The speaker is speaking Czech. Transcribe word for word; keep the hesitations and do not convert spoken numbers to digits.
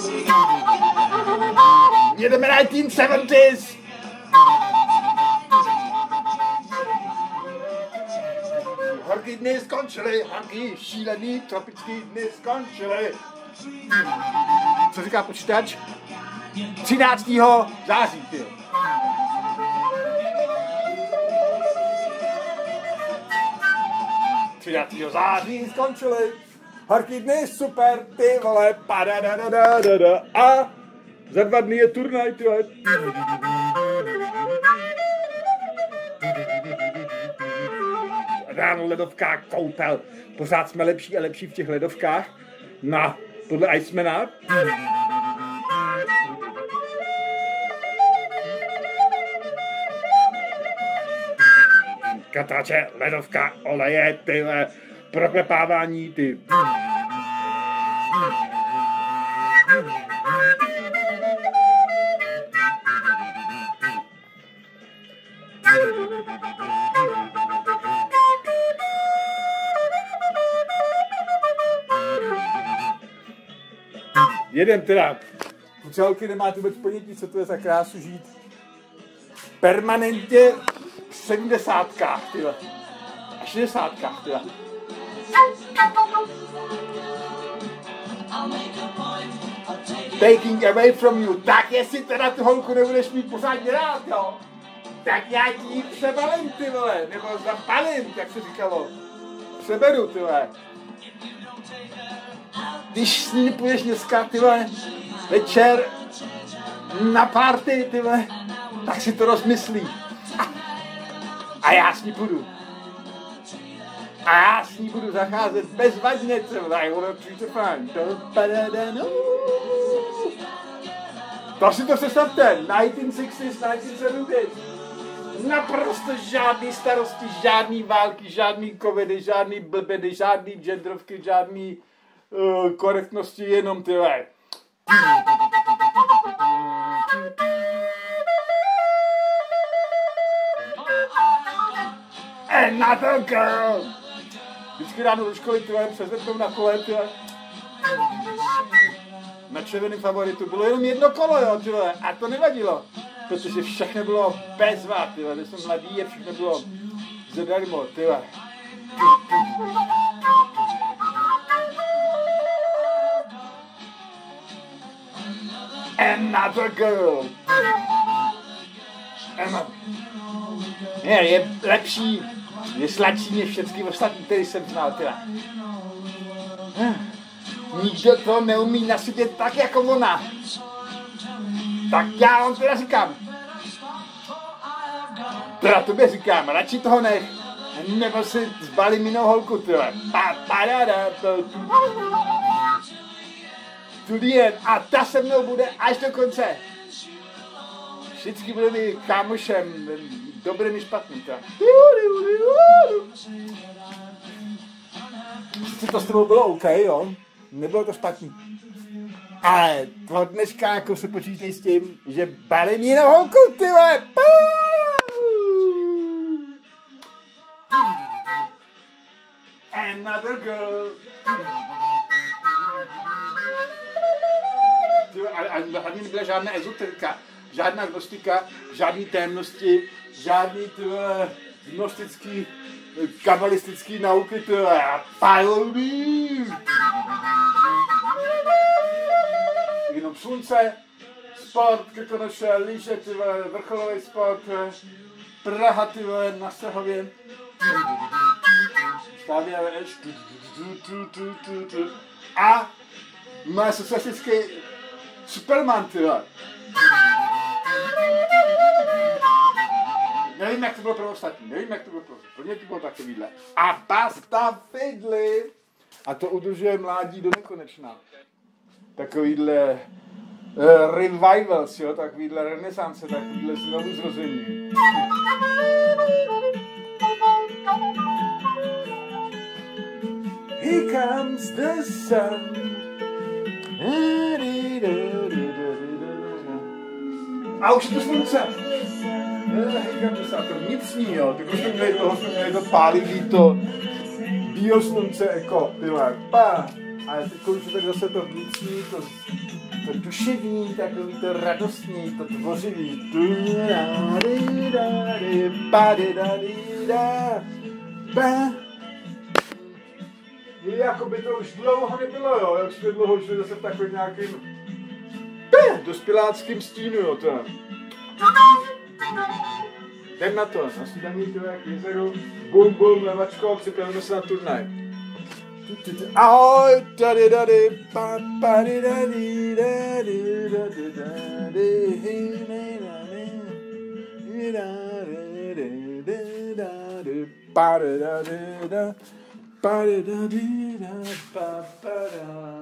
Jedeme devatenáct sedmdesát. Horký dny skončily, horký, šílený, tropický dny skončily. Co říká počítač? třináctého září, ty. třináctého září skončily. Horký dny, super, ty vole, padadadadadada. A za dva dny je turnaj, ty vole. Ráno ledovka, koupel. Pořád jsme lepší a lepší v těch ledovkách. Na, podle Icemana. Katrače, ledovka, oleje, tyhle, proklepávání, ty. Jeden teda, kučelky nemáte vůbec ponětí, co to je za krásu žít permanentně v sedmdesátkách, tyhle, a šedesátkách, tyhle. Taking away from you, tak jestli teda tu holku nebudeš mít pořádně rád, jo, tak já ti ji přebalím, ty vole, nebo zapalím, jak se říkalo, přeberu, ty vole. Když s ní půjdeš dneska, ty vole, večer na party, ty vole, tak si to rozmyslí. A já s ní půjdu. A já s ní budu zacházet bezvadně, ty vole, I wanna treat her fine. To si to představte, nineteen sixties, nineteen seventies. Naprosto žádný starosti, žádný války, žádný covidy, žádný blbedy, žádný genderovky, žádný uh, korektnosti, jenom tyhle. Another girl! Vždycky ráno do školy, tyhle, přezepnou na kole, tyhle. Na červeném favoritu bylo jenom jedno kolo, jo, tyhle, a to nevadilo. Protože všechno bylo bezva, tyhle, když jsem mladý a všechno bylo zadarmo, tyhle. Another girl. Emma. Je, je lepší, je sladší než všechny ostatní, který jsem znal, tyhle. Nikdo to neumí nasytit tak jako ona. Tak já vám teda říkám. Teda tobě říkám, radši toho nech. Nebo si zbalím jinou holku, tyhle. Pa, pa, da, da, to, tu. Tu dien. A ta se mnou bude až do konce. Vždycky bude mi kámošem, dobrým i špatným. To s tebou bylo OK, jo? Nebylo to špatný. Ale to dneska jako se počítej s tím, že balím jinou holku, ty vole. Another girl. Ale hlavně nebyla žádná ezoterika, žádná gnostika, žádný témnosti, žádný tyhle gnostický, kabalistický nauky, tyhle. Follow me. Jenom slunce, sport, Krkonoše, lyže, tyhle, vrcholový sport, Praha, tyhle, na Strahově. Stavě, a má socialistický Superman, tyhle. Nevím, jak to bylo pro ostatní, nevím, jak to bylo pro ostatní. Pro mě to bylo takovýhle. A basta fidly. A to udržuje mládí do nekonečna. Takovýhle uh, revivals, jo, takovýhle renesance, takovýhle znovu zrození. Here comes the sun. A už je to slunce. A to vnitřní, jo, tak už jsme měli toho, jsme měli to pálivý, to bio slunce, jako, tyhle, pá. A teď už je tak zase to vnitřní, to to duševní, takový to radostný, to tvořivý. Jako by to už dlouho nebylo, jo, jak jsme dlouho šli zase v takovým nějakým dospěláckým stínu, jo, to. Jdem na to, na snídaní, to jak jezeru, bum bum, levačko, připravíme se na turnaj. Ahoj, tady tady, pa tady tady, tady tady tady, tady, tady,